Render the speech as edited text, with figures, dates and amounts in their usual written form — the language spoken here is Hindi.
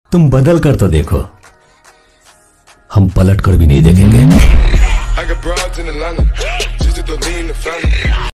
तुम बदल कर तो देखो, हम पलट कर भी नहीं देखेंगे।